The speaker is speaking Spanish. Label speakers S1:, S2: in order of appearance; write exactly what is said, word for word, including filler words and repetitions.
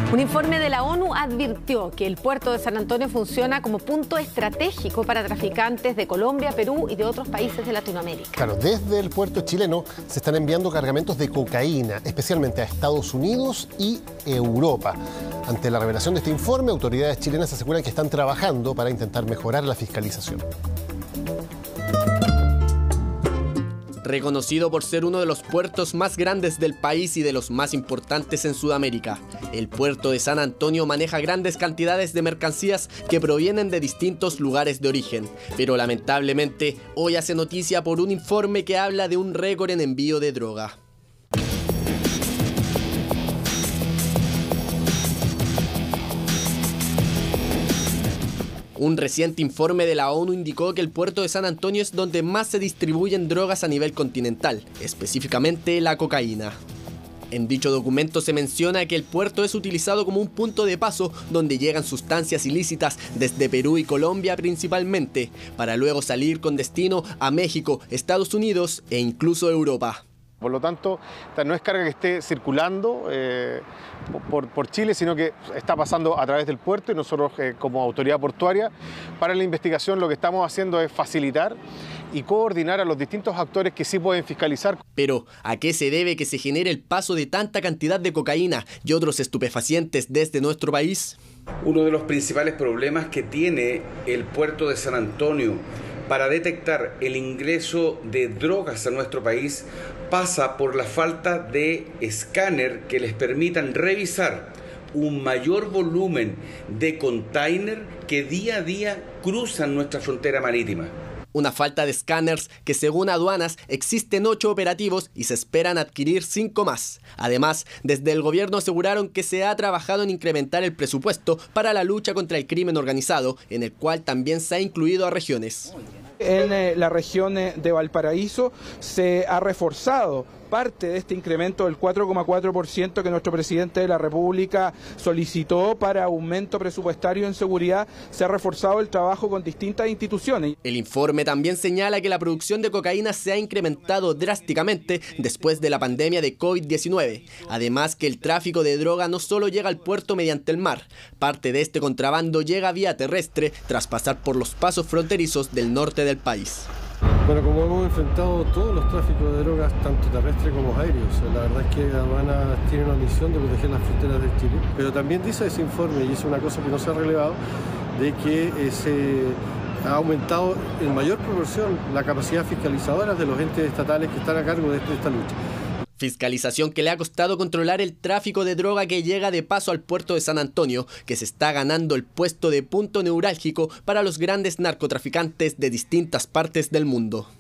S1: Un informe de la ONU advirtió que el puerto de San Antonio funciona como punto estratégico para traficantes de Colombia, Perú y de otros países de Latinoamérica.
S2: Claro, desde el puerto chileno se están enviando cargamentos de cocaína, especialmente a Estados Unidos y Europa. Ante la revelación de este informe, autoridades chilenas aseguran que están trabajando para intentar mejorar la fiscalización.
S3: Reconocido por ser uno de los puertos más grandes del país y de los más importantes en Sudamérica, el puerto de San Antonio maneja grandes cantidades de mercancías que provienen de distintos lugares de origen. Pero lamentablemente, hoy hace noticia por un informe que habla de un récord en envío de droga. Un reciente informe de la ONU indicó que el puerto de San Antonio es donde más se distribuyen drogas a nivel continental, específicamente la cocaína. En dicho documento se menciona que el puerto es utilizado como un punto de paso donde llegan sustancias ilícitas desde Perú y Colombia principalmente, para luego salir con destino a México, Estados Unidos e incluso Europa.
S4: Por lo tanto, no es carga que esté circulando eh, por, por Chile, sino que está pasando a través del puerto y nosotros eh, como autoridad portuaria, para la investigación lo que estamos haciendo es facilitar y coordinar a los distintos actores que sí pueden fiscalizar.
S3: Pero, ¿a qué se debe que se genere el paso de tanta cantidad de cocaína y otros estupefacientes desde nuestro país?
S5: Uno de los principales problemas que tiene el puerto de San Antonio para detectar el ingreso de drogas a nuestro país pasa por la falta de escáner que les permitan revisar un mayor volumen de container que día a día cruzan nuestra frontera marítima.
S3: Una falta de escáneres que, según aduanas, existen ocho operativos y se esperan adquirir cinco más. Además, desde el gobierno aseguraron que se ha trabajado en incrementar el presupuesto para la lucha contra el crimen organizado, en el cual también se ha incluido a regiones.
S6: En eh, la región de Valparaíso se ha reforzado parte de este incremento del cuatro coma cuatro por ciento que nuestro presidente de la República solicitó para aumento presupuestario en seguridad. Se ha reforzado el trabajo con distintas instituciones.
S3: El informe también señala que la producción de cocaína se ha incrementado drásticamente después de la pandemia de COVID diecinueve. Además que el tráfico de droga no solo llega al puerto mediante el mar. Parte de este contrabando llega vía terrestre tras pasar por los pasos fronterizos del norte del país.
S7: Bueno, como hemos enfrentado todos los tráficos de drogas, tanto terrestres como aéreos, la verdad es que aduanas tiene una misión de proteger las fronteras de Chile, pero también dice ese informe, y es una cosa que no se ha relevado, de que eh, se ha aumentado en mayor proporción la capacidad fiscalizadora de los entes estatales que están a cargo de esta lucha.
S3: Fiscalización que le ha costado controlar el tráfico de droga que llega de paso al puerto de San Antonio, que se está ganando el puesto de punto neurálgico para los grandes narcotraficantes de distintas partes del mundo.